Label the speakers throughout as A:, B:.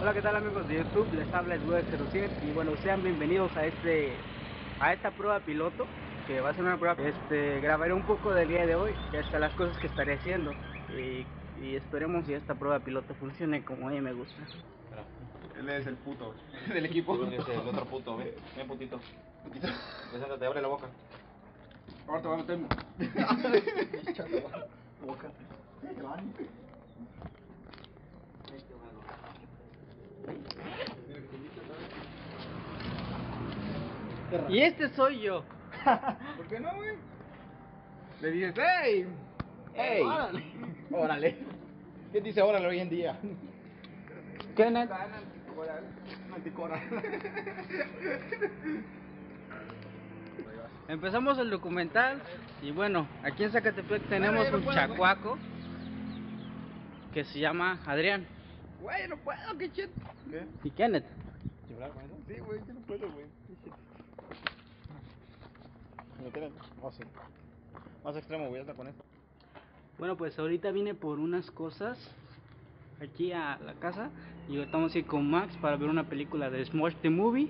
A: Hola, ¿qué tal amigos de YouTube? Les habla el 07 y bueno, sean bienvenidos a esta prueba piloto, que va a ser una prueba. Grabaré un poco del día de hoy, y hasta las cosas que estaré haciendo y esperemos si esta prueba piloto funcione como a mí me gusta.
B: Él es el puto del equipo.
C: Tú eres el otro puto, ven, ven putito.
B: Putito.
C: Preséntate, abre la boca.
B: Ahora te voy a meter.
C: Boca.
A: Y este soy yo.
B: ¿Por qué no, güey? Le dices, ¡hey!
C: ¡Ey!
B: ¡Órale!
C: Órale. ¿Quién dice órale hoy en día?
A: Kenneth.
B: Anticoral.
A: Empezamos el documental y bueno, aquí en Zacatepec tenemos un chacuaco que se llama Adrián.
B: Güey, no puedo, qué shit. ¿Qué?
A: Y Kenneth.
C: ¿Llorar con eso?
B: Sí, güey, yo no puedo, güey.
C: ¿Me tienen? Oh, sí. Más extremo, voy a estar con eso.
A: Bueno, pues ahorita vine por unas cosas aquí a la casa y estamos aquí con Max para ver una película de Smosh the Movie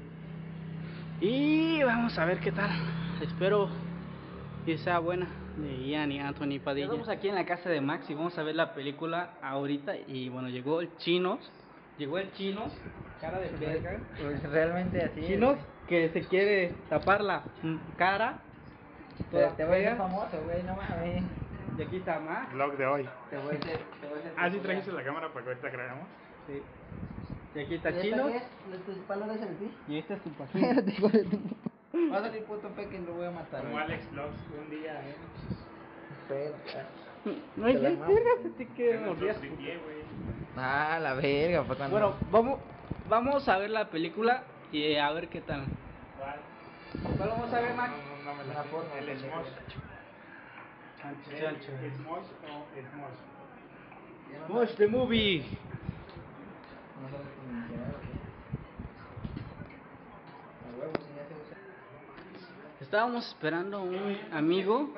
A: y vamos a ver qué tal. Espero que sea buena, de Ian y Anthony Padilla. Estamos aquí en la casa de Max y vamos a ver la película ahorita y bueno, llegó el Chinos, cara de verga.
D: Pues realmente así es,
A: Chinos
D: güey.
A: que se quiere tapar la cara toda
D: Te voy a
A: fea.
D: hacer famoso, güey, no mames.
A: Y aquí está Max.
B: Vlog de hoy.
D: Te voy a hacer
B: Ah, sí trajiste la cámara para que ahorita grabemos.
A: Sí. Y aquí está
D: ¿Y esta
A: Chinos.
D: qué es? ¿Tu espalda es el ti?
A: Y este es tu página.
D: Espérate, hijo de tu... Va a salir puto peque y lo voy a matar.
B: Como
D: güey.
B: Alex Vlogs un día,
D: Espera.
A: No hay
D: Te la
A: que
D: mamo.
A: te que mordías.
B: güey.
D: Ah, la verga, pues cuando...
A: Bueno, vamos a ver la película y a ver qué tal.
B: ¿Cuál?
A: ¿Cuál vamos a ver, Max?
B: No me
D: Una
B: la sé.
D: porno,
B: El
D: pendejo.
B: Smosh.
A: Chancho,
B: ¿El
A: chancho.
B: Smosh o Smosh?
D: Ya no
A: Watch
D: sabes-
A: the movie.
D: No sabes pronunciar, güey. A huevo, si ya se usa.
A: Estábamos esperando a un amigo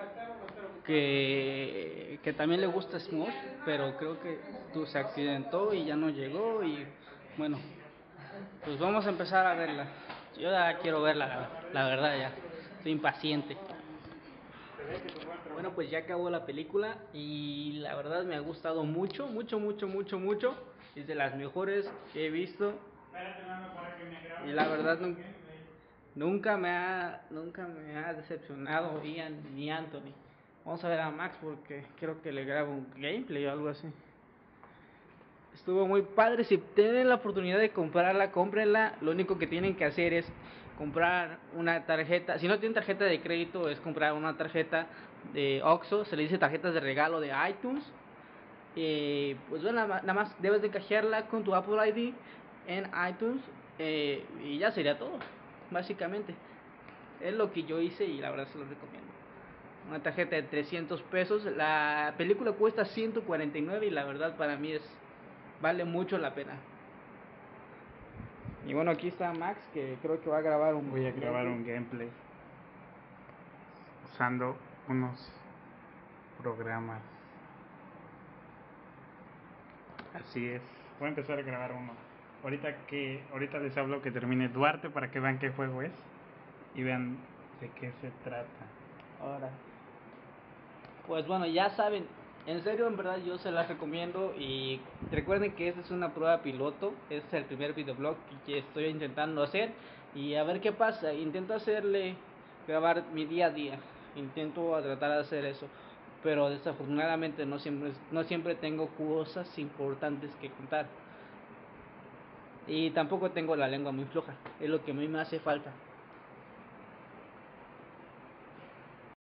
A: que también le gusta Smosh, pero creo que se accidentó y ya no llegó y bueno, pues vamos a empezar a verla. Yo ya quiero verla, la verdad ya, estoy impaciente. Bueno, pues ya acabó la película y la verdad me ha gustado mucho, mucho, mucho, mucho, mucho. Es de las mejores que he visto y la verdad nunca me ha decepcionado Ian ni Anthony. Vamos a ver a Max porque creo que le grabo un gameplay o algo así. Estuvo muy padre. Si tienen la oportunidad de comprarla, cómprenla. Lo único que tienen que hacer es comprar una tarjeta. Si no tienen tarjeta de crédito, es comprar una tarjeta de Oxxo. Se le dice tarjetas de regalo de iTunes. Pues bueno, nada más debes de canjearla con tu Apple ID en iTunes. Y ya sería todo, básicamente. Es lo que yo hice y la verdad se lo recomiendo. Una tarjeta de 300 pesos. La película cuesta 149 y la verdad para mí vale mucho la pena. Y bueno, aquí está Max que creo que va a grabar
B: Voy a grabar un gameplay usando unos programas. Así es. Voy a empezar a grabar uno. Ahorita les hablo que termine Duarte para que vean qué juego es y vean de qué se trata.
A: ahora. Pues bueno, ya saben, en serio, en verdad yo se las recomiendo y recuerden que esta es una prueba piloto, este es el primer videoblog que estoy intentando hacer y a ver qué pasa. Intento grabar mi día a día, intento tratar de hacer eso, pero desafortunadamente no siempre tengo cosas importantes que contar y tampoco tengo la lengua muy floja, es lo que a mí me hace falta.